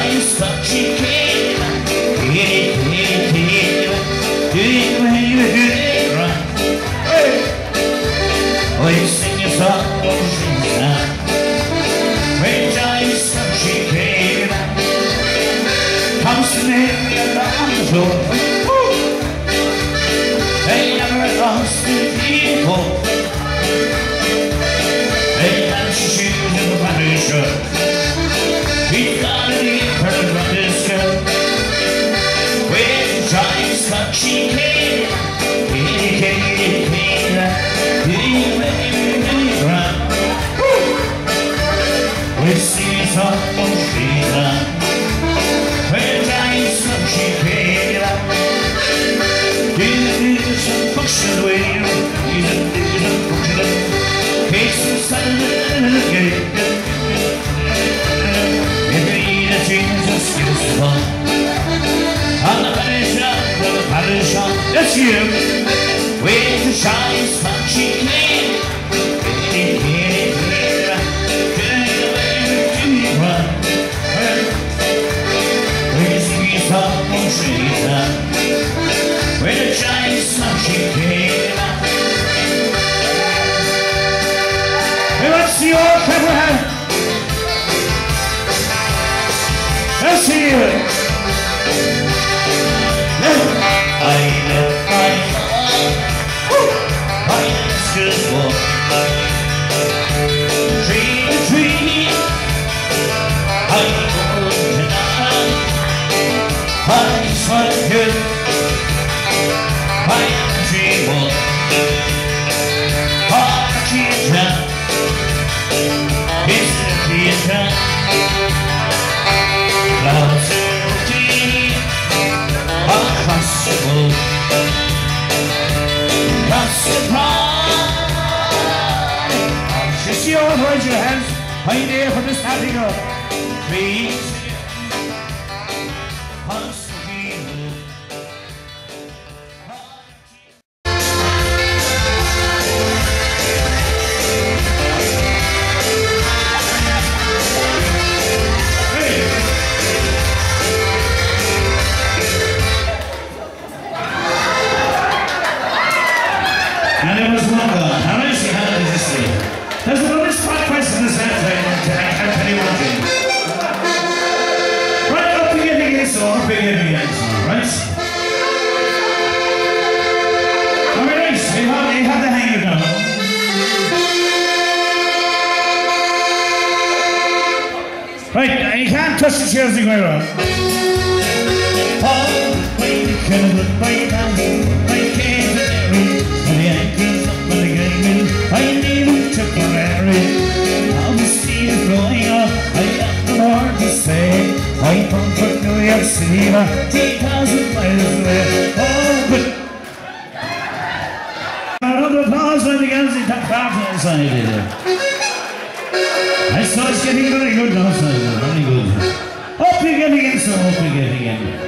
giants touchy came. We sing a song of Scanlan. When giants touchy came, comes to name your arms open. They never lost the people. They had shoes in the body shirt. He got it in her on his skirt. When giants touchy came, he came, he ran. We sing a song of Scanlan. When giants touchy came, he's a function way, he's a function. He's a sudden gate. If you need a Jesus, it's fun. On the parish shop, that's you. With the giants touchy came. We sing a song of Scanlan. When the giants touchy came. Let's see all cover hand. Let's see it. I left my heart. I just walk tree to tree. I go tonight. I sweat good. I tree walk. I tree down. It's the theater. Clouds are tea. Across the road. Across the pride. Just you all raise your hands. Are you there for this happy girl? Please. And there was one girl. Now let's see how does this see. There's the lowest five questions this I tell you one thing. Right, up again, so up again, right? Alright, you have the hanger down. Right, you can't touch the chairs the way around. Oh, wait, you can look right down, right here. And the anchors up on the gaming, I need a temporary. Now the sea is blowing up, I got the Lord to say. I come from New York City, 3,000 miles away. Oh, but a round of applause when the girls in top part outside there. I saw it's getting very good now, so very good. Up again again, so up again again.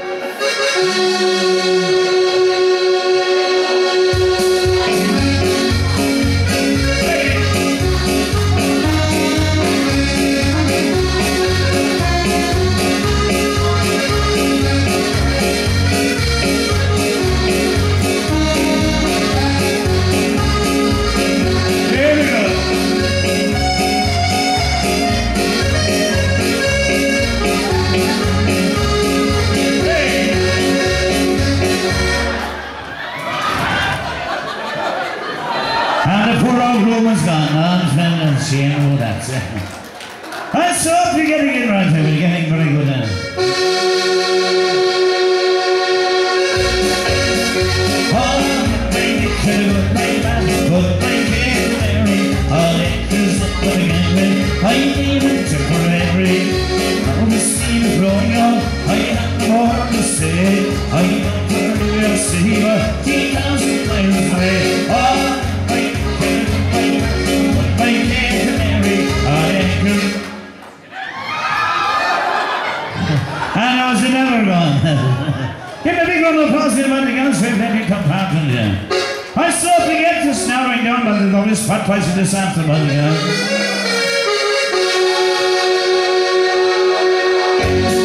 And the poor old woman's gone, and seeing all that. And so we're getting it right here, we're getting very good at it. Oh, baby, could my baby, but my canary, all it is up on the gangway, I need it temporary. Now the steam is blowing up, I have more to say. I don't care where I see her, 3,000 miles away. Oh, and I was never gone. Give me a big round of applause for the girls who let me come part in there. I still forget this narrowing down by the lowest fat twice in this afternoon.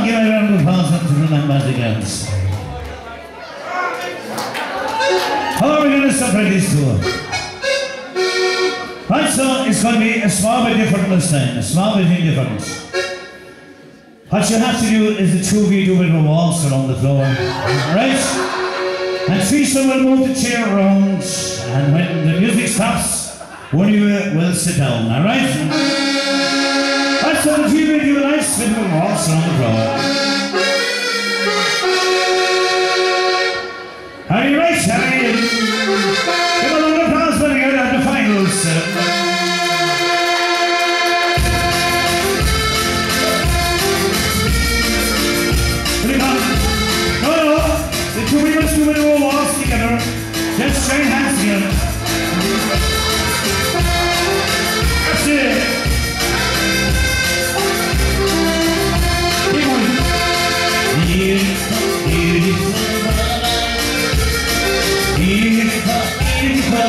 on, give a round of applause up to the magic girls. How are we going to separate these two? Right, so it's going to be a small bit different this time. A small bit different. What you have to do is the two of you do a bit of a waltz around the floor. Alright? And Teresa will move the chair around, and when the music stops, one of you will sit down, alright? Right, so the two of you do a nice bit of a waltz around the floor. Are you ready? Give a round of applause when you get at the finals. The two of us do a little waltz together. Just join hands together. That's it. Keep on. Beautiful, beautiful, beautiful, beautiful,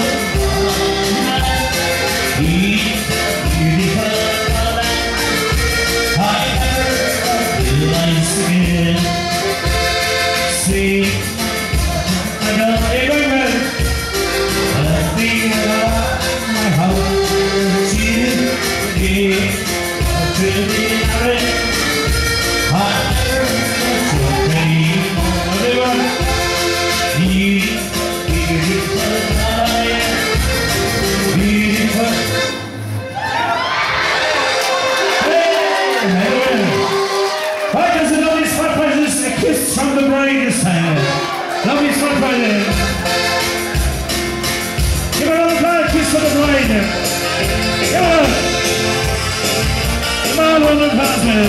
beautiful, beautiful. I heard you once again. See, I know it went well. But we are my heart. She did to be married. I heard you pray for everyone. Beautiful, beautiful. Why does the lovely spot presents a kiss from the bride this time? Lovely spot present. Give her another kiss for the bride. Come on. Come on, one applause, man.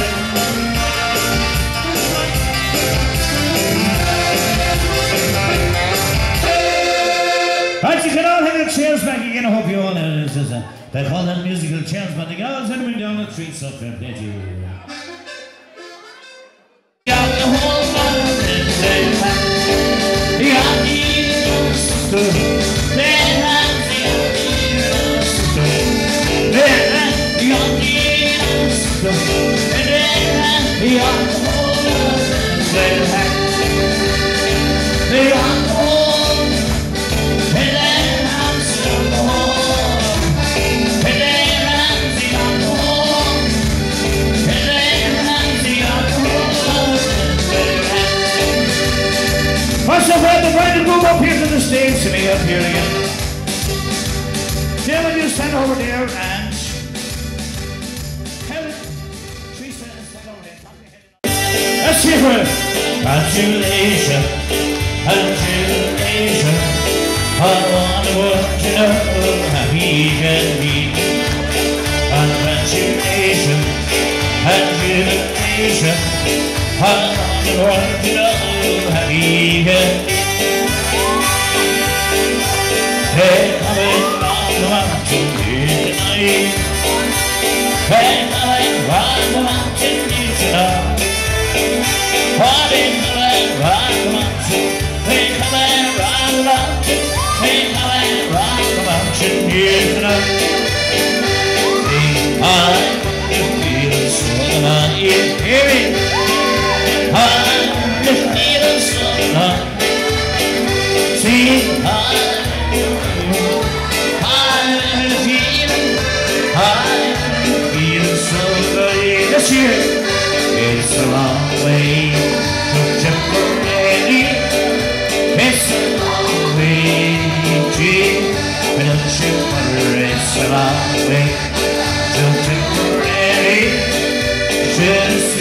Right, you can all hang your chairs back again. I hope you all know this. They call them musical chairs, but the girls are going down the street, so fair play to you. First of all, the bride will move up here to the stage to me up here again. Jim, will you stand over there and Helen, Teresa, stand over there. Let's hear for it. Congratulations, congratulations. I want the world to know how he can be. Congratulations, congratulations. I want the world to know how he can be. Hey, coming on the mountain here tonight. Hey, coming on the mountain here tonight. Hey, coming on the mountain. Hey, coming on the mountain. Hey, coming on the mountain here tonight. Hey, I just feel so alive. Hear me? I just feel so alive. See, I feel so good this year. It's a long way to Tipperary. It's a long way to Tipperary. It's a long way to Tipperary. Just